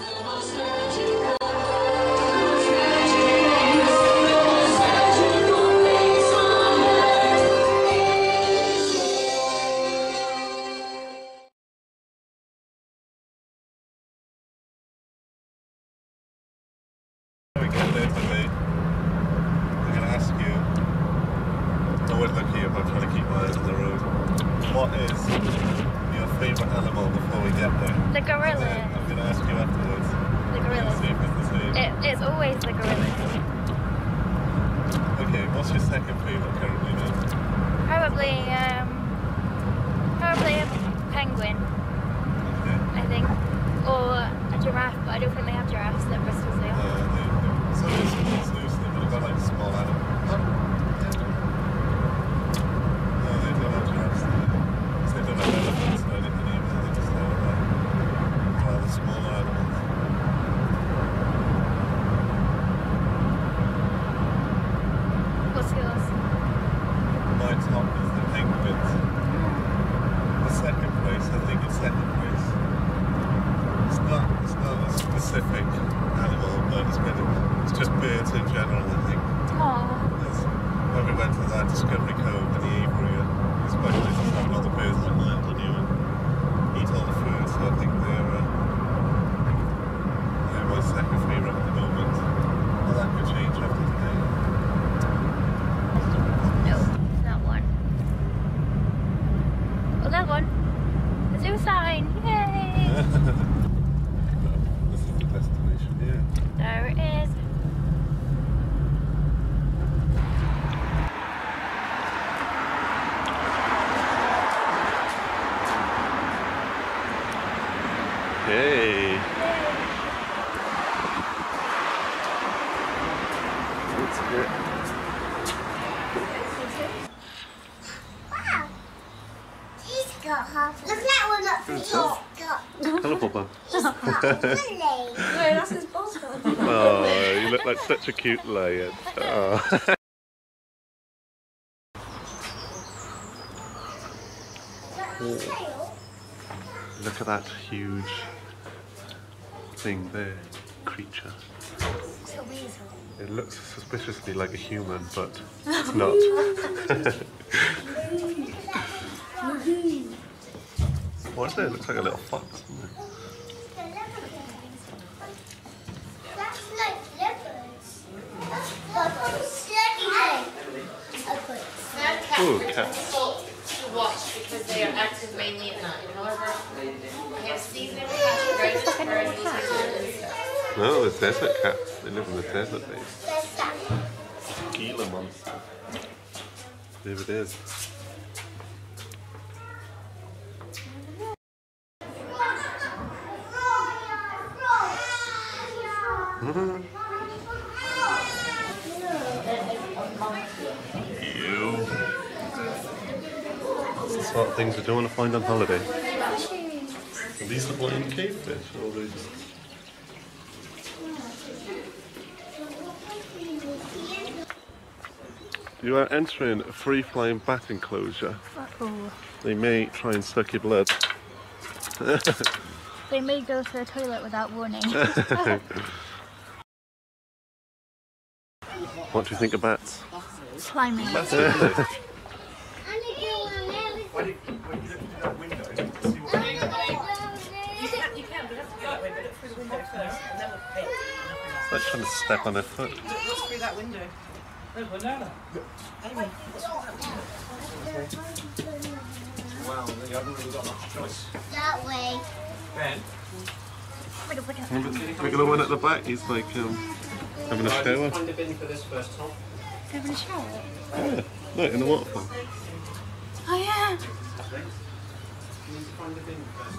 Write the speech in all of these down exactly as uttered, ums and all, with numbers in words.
Giraffe, but I don't think they have giraffes at Bristol Zoo. Uh, they, so there's some zoos, but they've got like small animals. No, they don't have giraffes there. Because they don't have elephants or anything either, they just have uh, rather smaller animals. What's yours? My top is the penguins. The second place, I think it's second place. It's not, it's not a specific animal, but it's, kind of, it's just birds in general, I think. Aww. When we went to that Discovery Cove in the Avery, it's quite nice to have all the birds that land on you and eat all the food, so I think they're, uh, they're my second favourite at the moment. Well, that could change after today. No, not one. Oh, that one. The zoo sign! Yay! This is the destination, yeah. There it is. Hey! What's it? Wow! He's got half. Look at that one up the top. Hello, Papa. He's got Nelly. No, that's his boss one. Oh, you look like such a cute lion. Oh. Look at that huge thing there, creature. It's a weasel. It looks suspiciously like a human, but it's not. What is it? It looks like a little fox, doesn't it? That's like leopards. That's like leopards. Ooh, cats. To watch because they are active mainly at night. However, they have seasonal cats, ghosts, birds, and stuff. No, the desert cats. They live in the desert, babe. There's that. Gila monster. There it is. Ew. That's the sort of things we don't want to find on holiday. Are these the blind cavefish? Or are they just... You are entering a free-flying bat enclosure. Oh. They may try and suck your blood. They may go to the toilet without warning. What do you think of bats? Slimy. Bats are good. It's like trying to step on their foot. What's through that window? There's banana. Amy. Wow, you haven't really got much choice. That way. Ben? Look at the one at the back, he's like um, having a shower. Find a bin for this first, Tom. Having a shower? Yeah, look, in the waterfall. Oh yeah! You need to find a bin first.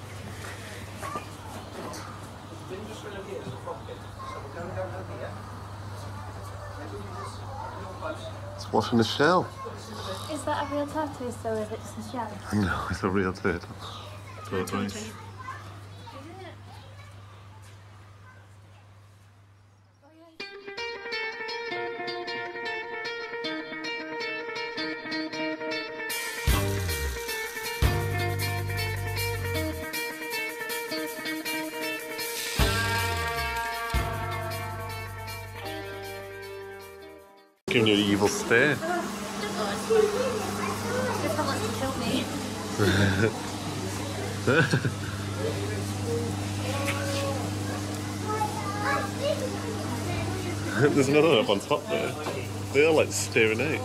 The bin just went over here, there's a frog bin. So we're going down over here. Maybe we just real close. It's washing the shell. Is that a real tortoise or is it just a shell? No, it's a real turtle. Tortoise. Giving you an evil stare. This one wants to kill me. There's another one up on top there. They are like staring out.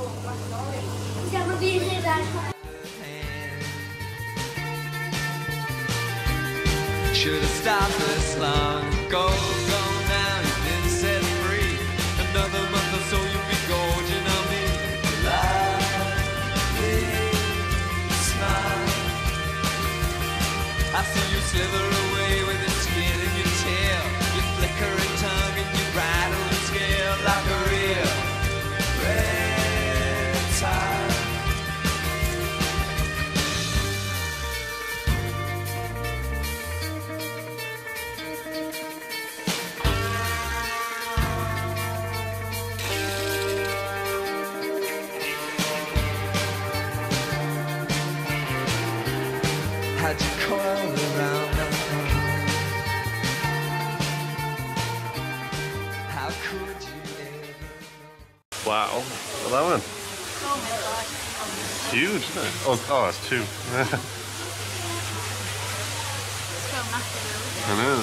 Should have stopped this long ago. Go now, you've been set free. Another month or so you'll be gorging on me. Lightly smile. I see you slither away with your skin and your tail, your flickering tongue and your bridle and scale like a real reptile. Had you coiled around my heart? How could you ever? Wow. Well, that one. Oh my god. Huge, isn't it? Oh, oh it's two. So massive. I know.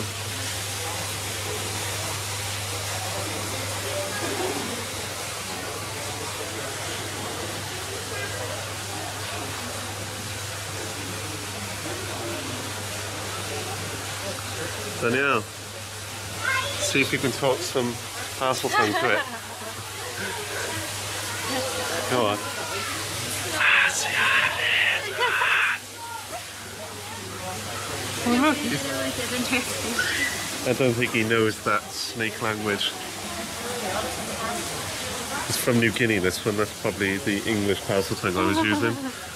Danielle, see if you can talk some parcel tongue to it. Go on. I don't think he knows that snake language. It's from New Guinea, this one. That's probably the English parcel tongue I was using.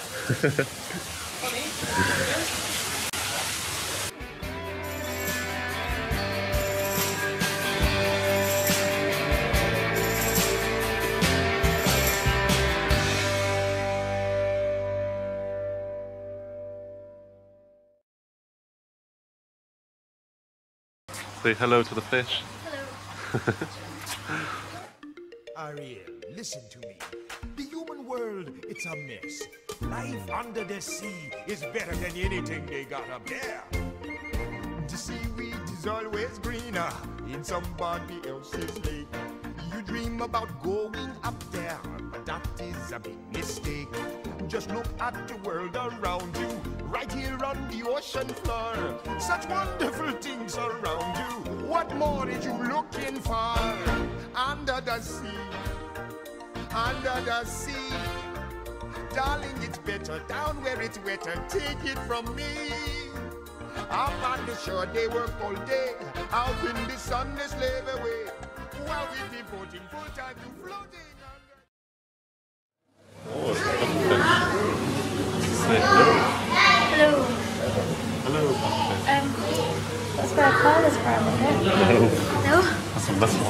Say hello to the fish. Hello. Ariel, listen to me. The human world, it's a mess. Life under the sea is better than anything they got up there. The seaweed is always greener in somebody else's lake. You dream about going up there, but that is a big mistake. Just look at the world around you, right here on the ocean floor. Such wonderful things around you. What more are you looking for? Under the sea, under the sea. Darling, it's better down where it's wetter. Take it from me. Up on the shore, they work all day. Out in the sun, they slave away. While we devoting full time to floating. Oh, say hello. Hello. Hello. Um, that's where I call this from, isn't it? No. No? That's a missile.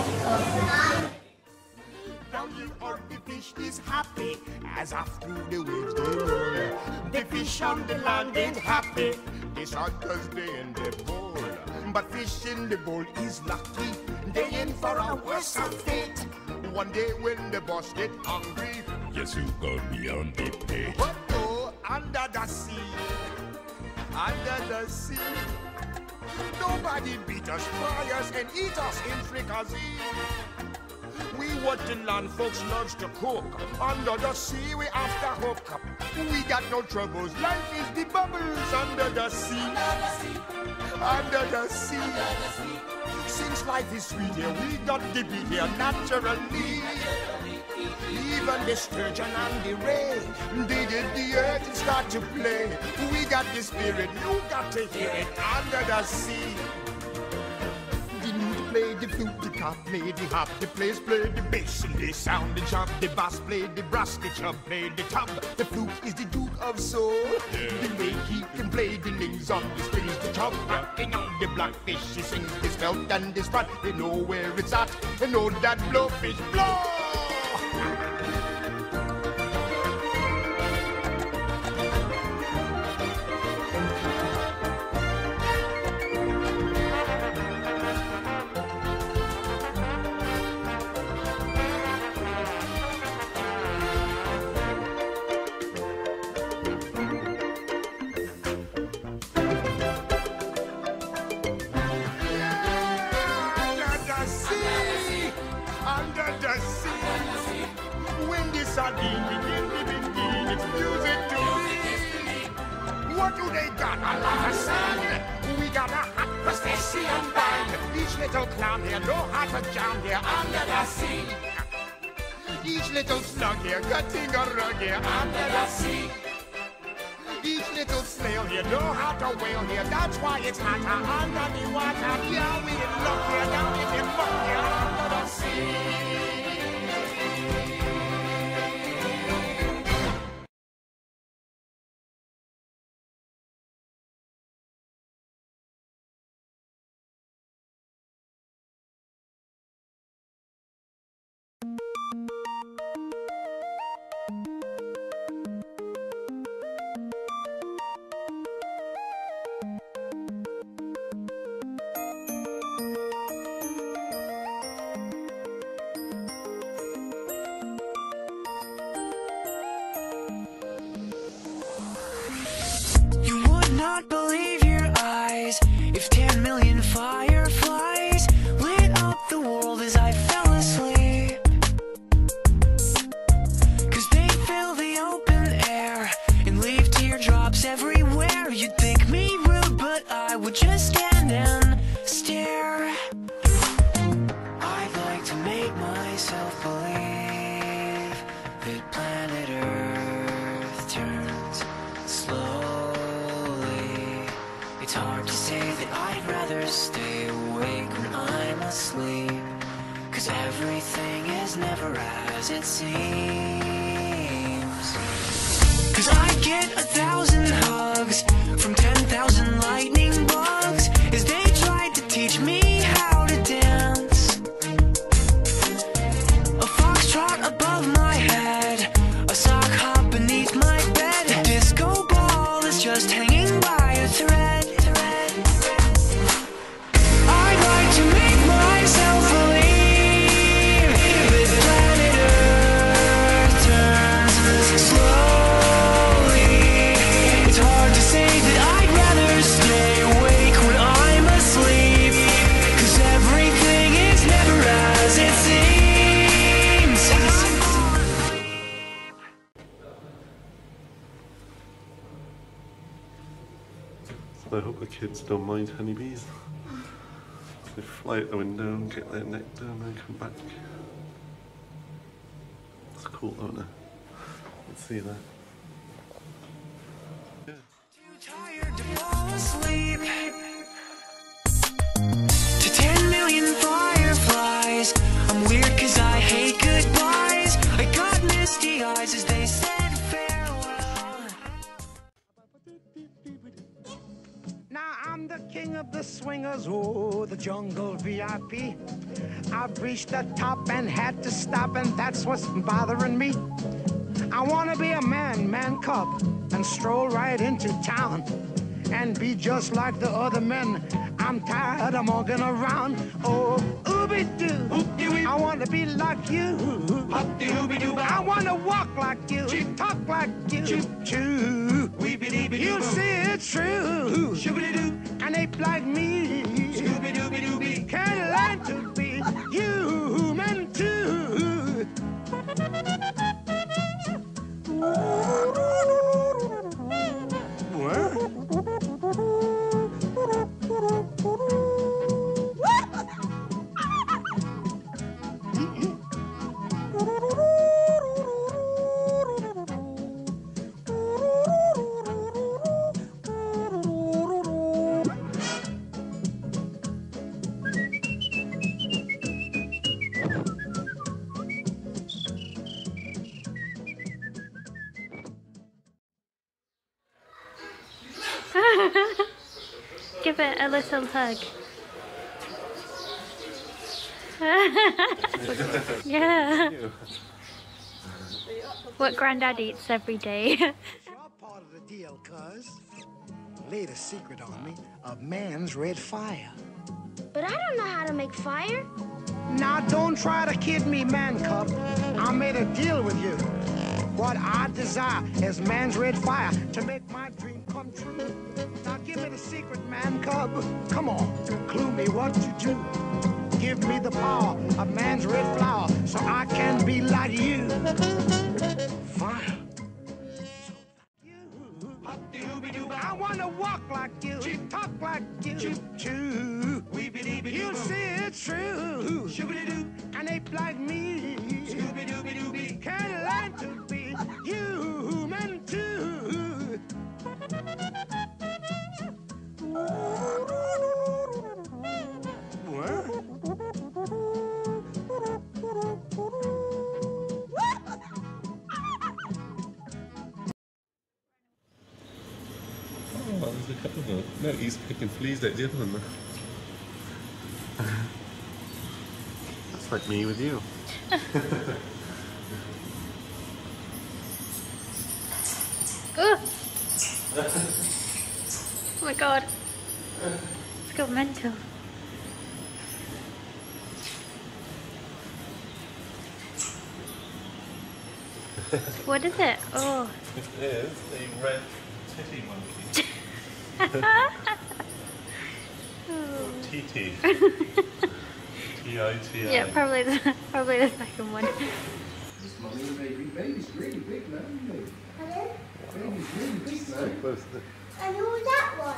Down here on the fish is happy as after the waves they roll. The fish on the land ain't happy. They shot cause they in the bowl. But fish in the bowl is lucky. They in for a worse fate. One day when the boss get hungry, yes, you got me on the plate. But oh, under the sea, under the sea, nobody beat us, fry us, and eat us in fricassee. We what the land folks loves to cook. Under the sea, we after hook up. We got no troubles. Life is the bubbles under the sea. Under the sea. Since life is sweet here, we got to be here naturally. Even the sturgeon and the ray, they did the earth and start to play. We got the spirit, you got to hear it under the sea. The lute play, the flute, the cop play, the harp, the players play the bass, and they sound the chop. The bass play the brass, the chub play the tub. The flute is the duke of soul. The way he can play the lings on the strings, the chub rocking on the blackfish. He sings this belt and this front. They know where it's at. They know that blowfish blow. sardine, begin the begin, it's music to me. What do they got? A lot of sand. We got a hot crustacean band. Each little clown here know how to jam here under the sea. Each little slug here cutting a rug here under the sea. Each little snail here know how to whale here. That's why it's hotter under the water. Yeah, we in luck here, down in the muck here under the sea. Not believe your eyes if ten million fireflies lit up the world as I fell asleep. Cause they fill the open air and leave teardrops everywhere. You'd think me rude, but I would just stand and stare. I'd like to make myself believe that planet Earth turns slow. It's hard to say that I'd rather stay awake when I'm asleep, cause everything is never as it seems. Cause I get a thousand hugs from ten thousand lightning bugs as they tried to teach me how to dance. A foxtrot above my head, a sock hop beneath my bed, a disco ball is just hanging by a thread. I hope the kids don't mind honeybees. They fly out the window and get their nectar and then come back. It's cool, isn't it? Let's see that. Yeah. Too tired to fall asleep. To ten million fireflies. I'm weird cause I hate goodbyes. I got misty eyes as they said farewell. Now I'm the king of the swingers, oh, the jungle V I P. I've reached the top and had to stop, and that's what's bothering me. I want to be a man, man cub, and stroll right into town and be just like the other men. I'm tired of walking around. Oh, ooby-doo, I want to be like you. I want to walk like you, talk like you, too. You see it's true. An ape like me can learn to be human too. Give it a little hug. Yeah. What Grandad eats every day. You're part of the deal, cuz. Laid a secret on me of man's red fire. But I don't know how to make fire. Now don't try to kid me, man cub. I made a deal with you. What I desire is man's red fire to make my dream come true. Now give me the secret, man cub. Come on, clue me what to do. Give me the power of man's red flower so I can be like you. like you, she talk like you, choo choo. You'll see it's true. An ape like me can learn to be human too. Oh, there's a couple of them. No, he's picking fleas out the other one. That's like me with you. Oh! Oh my god. It's got mental. What is it? Oh. It is a red titty monkey. Oh. T T. T I T I. Yeah, probably the, probably the second one. This mommy and baby. Baby's really big now, isn't it? Pardon? Baby's really big So now. close to And who's that one?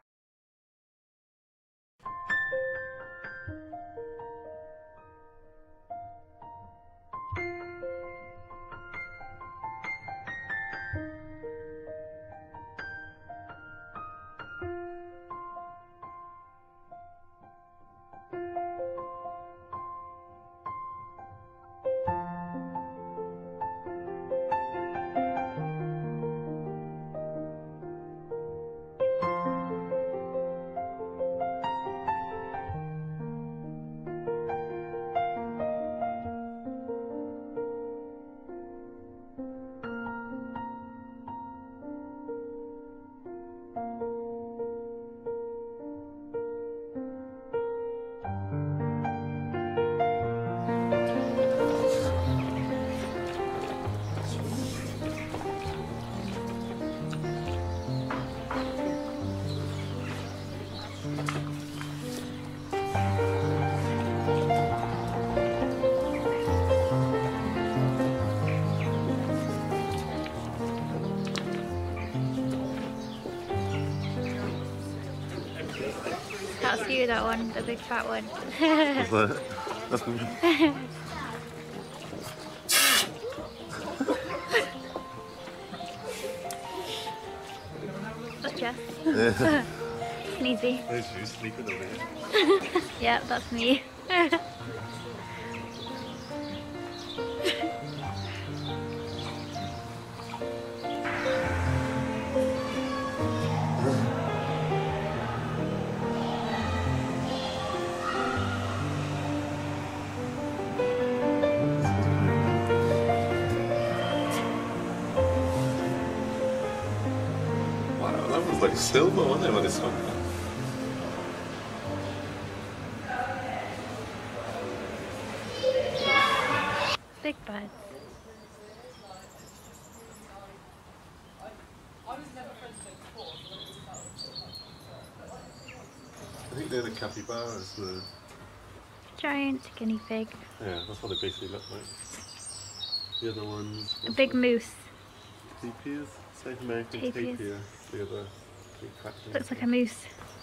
That's you, that one, the big fat one. What's that? That's me. That's Jess. Yeah. Sneezy. There's you sleeping over here. Yeah, that's me. Wow, that was like silver, wasn't it, when it's on? Big buds. I think they're the capybaras. The... Giant guinea pig. Yeah, that's what they basically look like. The other ones. A big moose. Tapirs? South American Tapirs. tapir. The other big fat thing. Looks like a moose.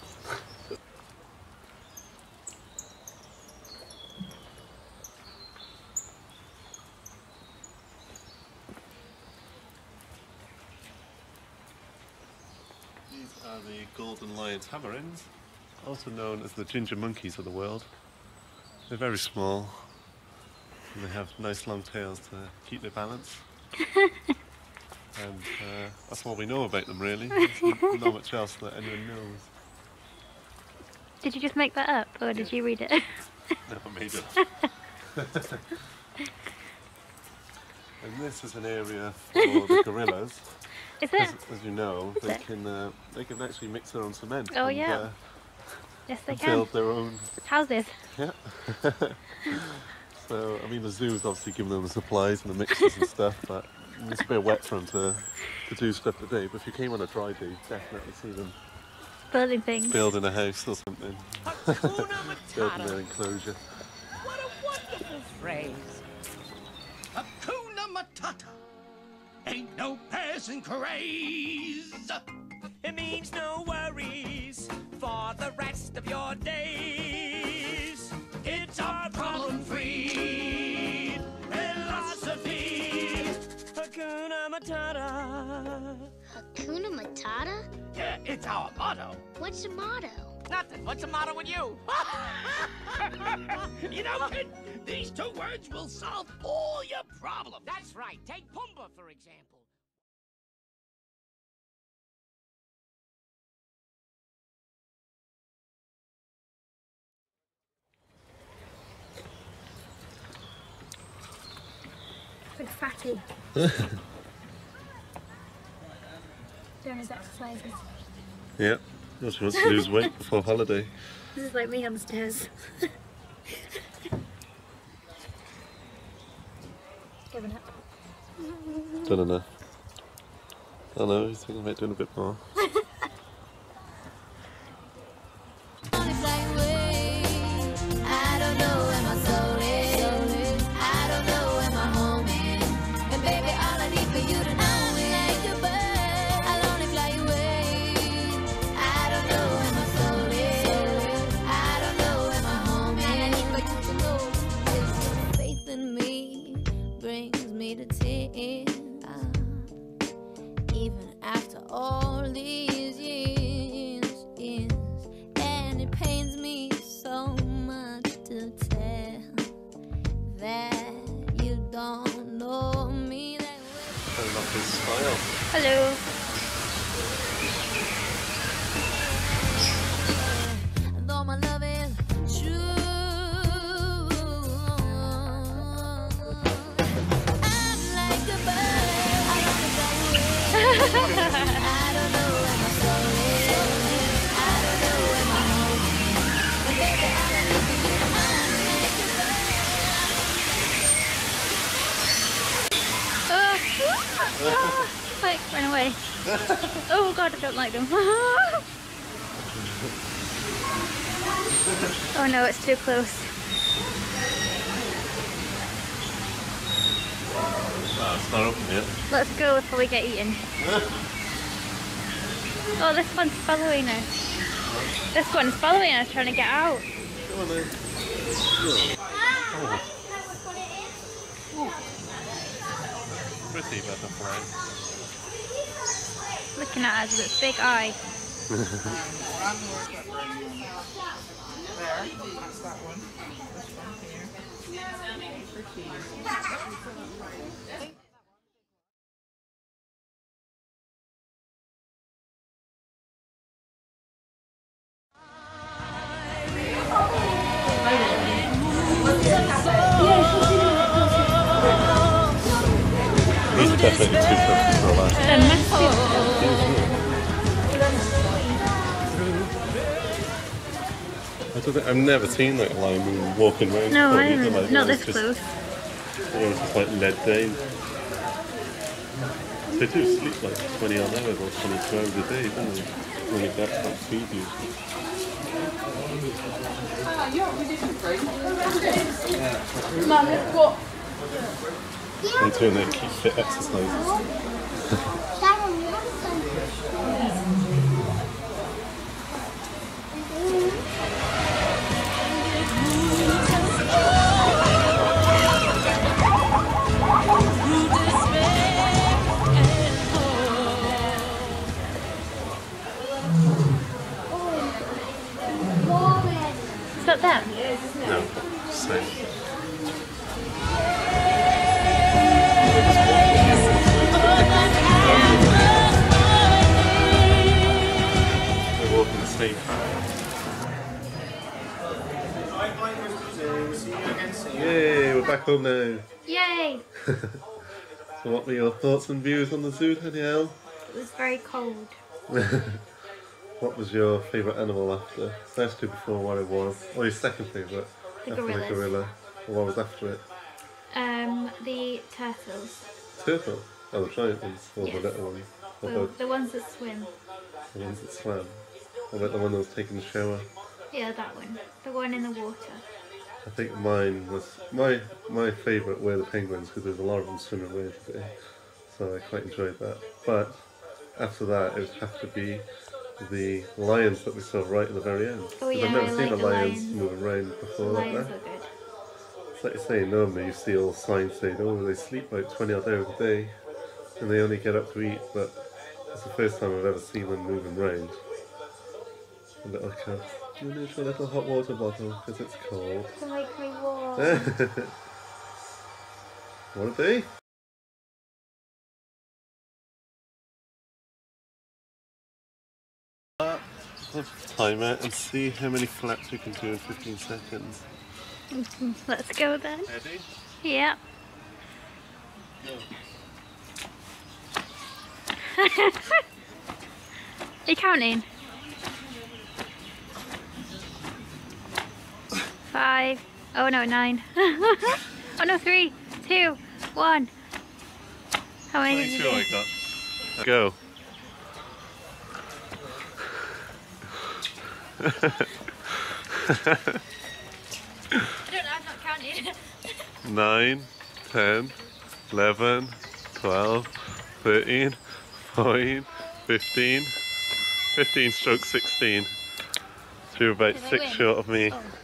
These are the golden lion tamarins, also known as the ginger monkeys of the world. They're very small and they have nice long tails to keep their balance. And uh, that's all we know about them really. There's not much else that anyone knows. Did you just make that up, or did you read it? Never made it. And this is an area for the gorillas. Is it? As, as you know, Is they it? can uh, they can actually mix their own cement. Oh, and, yeah. uh, Yes, they and can. build their own. Houses. Yeah. So I mean, the zoo's obviously giving them the supplies and the mixes and stuff, but it's a bit wet for them to to do stuff today. But if you came on a dry day, you'd definitely see them Building things. building a house or something, Hakuna building their Matata. enclosure. What a wonderful phrase. Hakuna Matata. Ain't no passing craze. It means no worries for the rest of your days. It's our problem-free philosophy. Hakuna Matata. Hakuna Matata? Yeah, it's our motto. What's the motto? Nothing. What's the matter with you? You know, kid, these two words will solve all your problems. That's right. Take Pumbaa, for example. Big fatty. Doing his exercises. Yeah, she wants to lose weight before holiday. This is like me on the stairs. Giving up. Don't enough. I don't know, he's thinking about doing a bit more. Even after all these years, years, and it pains me so much to tell that you don't know me that well. Turn off his smile. Hello. Though my love is true, I'm like a bird. I don't fly away. I don't know where my soul is. I don't know where my home is. But baby, all I need for you, I'm like a bird. Oh. Like, run away. Oh god, I don't like them. Oh no, it's too close. Oh, it's not open yet. Let's go before we get eaten. Oh, this one's following us. This one's following us, trying to get out. Come on then. Oh. Pretty butterfly. Looking at us with its big eye. There, that's that one. This one here. These are definitely too close for a life. They're massive. I don't think, I've never seen like a lime moon walking around. No, I either, haven't. like, Not it was this just, close. It was just like lead day. They do sleep like twenty odd hours or twenty-two hours a day, don't they? When you get that feed you. They're doing their keep fit exercises. Is that them? No, same. They're walking the same path. Yay, we're back home now. Yay! So what were your thoughts and views on the zoo, Danielle? It was very cold. What was your favourite animal after? First two before what it was. Or your second favourite? The after gorillas. the gorilla. Or what was after it? Um, the turtles. Turtle? Oh, the giant ones. Or Yes. the little ones. Or The, both. the ones that swim. The ones that swam. What about the one that was taking the shower? Yeah, that one. The one in the water. I think mine was... My my favourite were the penguins because there's a lot of them swimming away today. So I quite enjoyed that. But after that, it would have to be the lions that we saw right at the very end. Oh yeah, I've never I seen like the the lions lions. moving around before The like lions that. are good. It's like you say, normally you see all signs saying, oh, they sleep like twenty odd hours a day and they only get up to eat, but it's the first time I've ever seen them moving around. A little cat. Do you need a little hot water bottle because it's cold? To make me warm. Want to be? Time it and see how many flaps we can do in fifteen seconds. Let's go then. Ready? Yeah. Go. Are you counting? Five. Oh no, nine. Oh no, three, two, one. How many did you do? Like that. Go. I don't know, I'm not counting. nine, ten, eleven, twelve, thirteen, fourteen, fifteen, fifteen stroke sixteen. So you're about Did I six win? short of me. Oh.